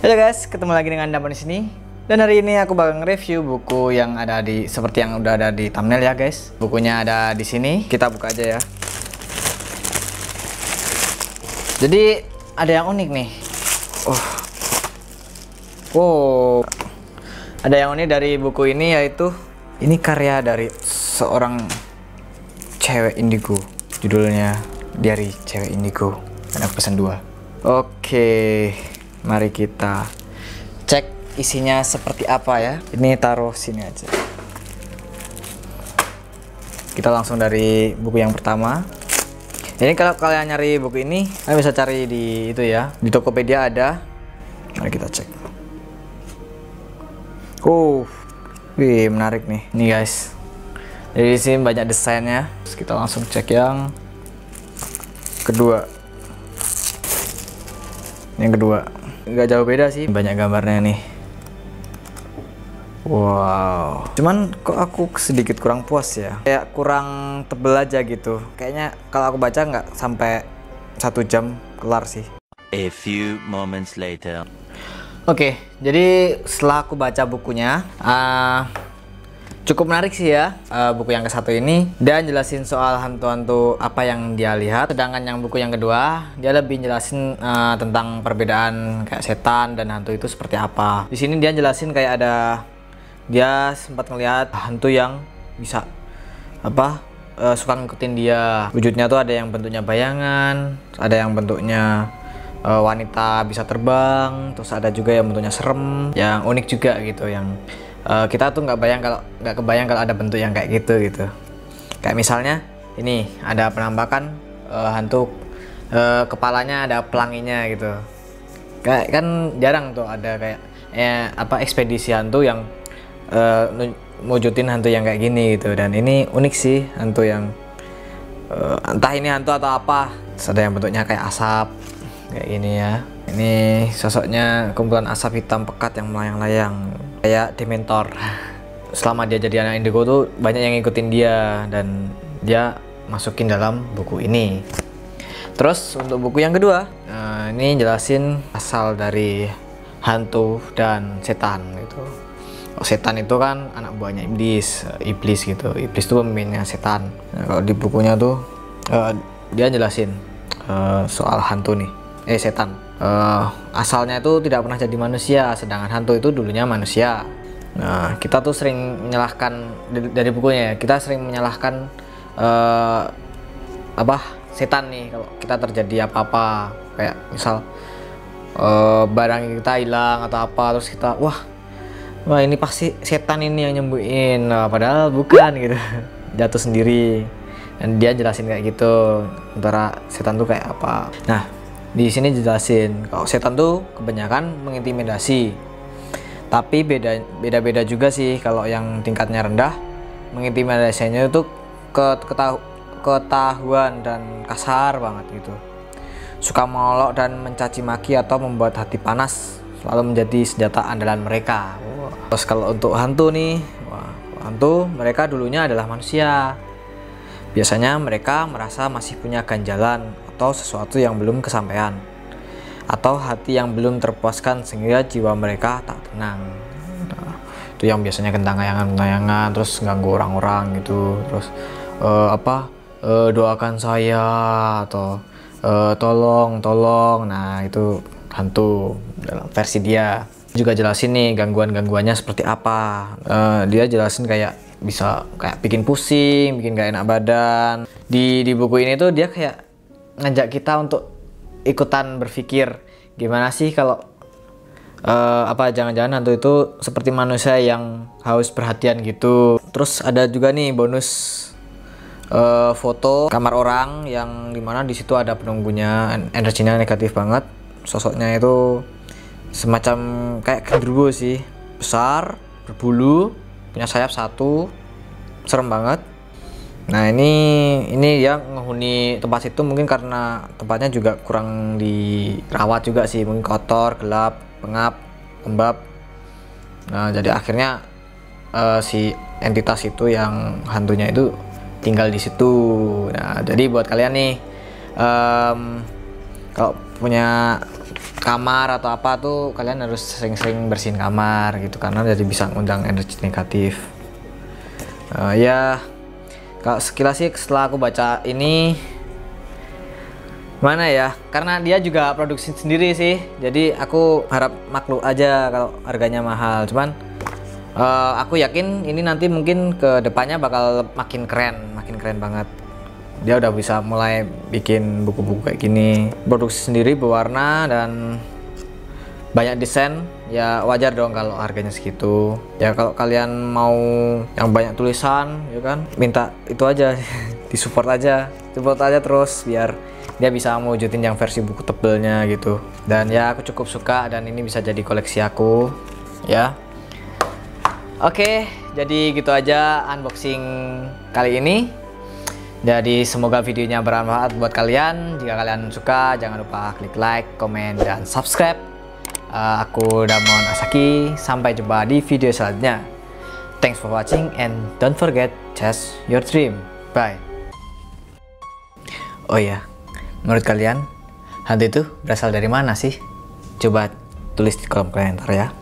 Halo guys, ketemu lagi dengan Damon di sini. Dan hari ini aku bakal nge-review buku yang ada di seperti yang udah ada di thumbnail ya guys. Bukunya ada di sini. Kita buka aja ya. Jadi ada yang unik nih. Ada yang unik dari buku ini, yaitu ini karya dari seorang cewek indigo. Judulnya Diari Cewek Indigo. Dan aku pesan 2. Oke, mari kita cek isinya seperti apa ya. Ini taruh sini aja. Kita langsung dari buku yang pertama. Ini kalau kalian nyari buku ini, kalian bisa cari di itu ya. Di Tokopedia ada. Mari kita cek. Wih, menarik nih. Nih guys. Jadi di sini banyak desainnya. Terus kita langsung cek yang kedua. Yang kedua nggak jauh beda sih, banyak gambarnya nih. Wow, cuman kok aku sedikit kurang puas ya, kayak kurang tebel aja gitu. Kayaknya kalau aku baca nggak sampai 1 jam kelar sih. A few moments later. Oke, jadi setelah aku baca bukunya, cukup menarik sih ya. Buku yang ke-1 ini dia jelasin soal hantu-hantu apa yang dia lihat, sedangkan yang buku yang kedua dia lebih jelasin tentang perbedaan kayak setan dan hantu itu seperti apa. Di sini dia jelasin kayak dia sempat ngelihat hantu yang bisa suka ngikutin dia. Wujudnya tuh ada yang bentuknya bayangan, ada yang bentuknya wanita bisa terbang, terus ada juga yang bentuknya serem, yang unik juga gitu, yang kita tuh nggak kebayang kalau ada bentuk yang kayak gitu. Kayak misalnya ini ada penampakan hantu kepalanya ada pelanginya gitu. Kayak kan jarang tuh ada kayak ekspedisi hantu yang wujudin hantu yang kayak gini gitu. Dan ini unik sih, hantu yang entah ini hantu atau apa. Terus ada yang bentuknya kayak asap kayak gini ya. Ini sosoknya kumpulan asap hitam pekat yang melayang-layang kayak Dementor. Selama dia jadi anak indigo tuh banyak yang ngikutin dia dan dia masukin dalam buku ini. Terus untuk buku yang kedua, ini jelasin asal dari hantu dan setan gitu. Setan itu kan anak buahnya iblis gitu. Iblis itu pemimpinnya setan. Nah, kalau di bukunya tuh dia jelasin soal hantu nih, setan. Asalnya itu tidak pernah jadi manusia, sedangkan hantu itu dulunya manusia. Nah, kita tuh sering menyalahkan dari bukunya ya, kita sering menyalahkan setan nih kalau kita terjadi apa-apa, kayak misal barang kita hilang atau apa, terus kita wah ini pasti setan ini yang nyembuhin. Nah, padahal bukan gitu. Jatuh sendiri. Dan dia jelasin kayak gitu, antara setan tuh kayak apa. Nah, di sini jelasin kalau setan tuh kebanyakan mengintimidasi, tapi beda-beda juga sih. Kalau yang tingkatnya rendah, mengintimidasinya itu ketahuan dan kasar banget gitu. Suka melolok dan mencaci maki atau membuat hati panas selalu menjadi senjata andalan mereka. Terus kalau untuk hantu nih, hantu mereka dulunya adalah manusia. Biasanya mereka merasa masih punya ganjalan atau sesuatu yang belum kesampaian, atau hati yang belum terpuaskan sehingga jiwa mereka tak tenang. Nah, itu yang biasanya gentayangan, terus ganggu orang-orang gitu, terus doakan saya atau tolong. Nah, itu hantu dalam versi dia. Juga jelasin nih gangguannya seperti apa. Dia jelasin kayak bisa kayak bikin pusing, bikin gak enak badan. Di buku ini tuh dia kayak ngajak kita untuk ikutan berpikir, gimana sih kalau jangan-jangan hantu itu seperti manusia yang haus perhatian gitu. Terus ada juga nih bonus foto kamar orang yang dimana di situ ada penunggunya, energinya negatif banget. Sosoknya itu semacam kayak genderuwo sih, besar, berbulu, punya sayap 1, serem banget. Nah, ini yang menghuni tempat itu mungkin karena tempatnya juga kurang dirawat juga sih, mungkin kotor, gelap, pengap, lembab. Nah, jadi akhirnya si entitas itu yang hantunya itu tinggal di situ. Nah, jadi buat kalian nih kalau punya kamar atau apa tuh kalian harus sering-sering bersihin kamar gitu, karena jadi bisa ngundang energi negatif. Ya kalau sekilas sih setelah aku baca ini, mana ya, karena dia juga produksi sendiri sih, jadi aku harap maklum aja kalau harganya mahal. Cuman aku yakin ini nanti mungkin ke depannya bakal makin keren banget. Dia udah bisa mulai bikin buku-buku kayak gini, produksi sendiri, berwarna dan banyak desain. Ya wajar dong kalau harganya segitu. Ya kalau kalian mau yang banyak tulisan ya kan, minta itu aja support aja terus biar dia bisa mewujudin yang versi buku tebelnya gitu. Dan ya aku cukup suka dan ini bisa jadi koleksi aku ya. Oke, jadi gitu aja unboxing kali ini. Jadi semoga videonya bermanfaat buat kalian. Jika kalian suka, jangan lupa klik like, komen, dan subscribe. Aku Damon Asaki. Sampai jumpa di video selanjutnya. Thanks for watching and don't forget chase your dream. Bye. Oh ya, menurut kalian hantu itu berasal dari mana sih? Coba tulis di kolom komentar ya.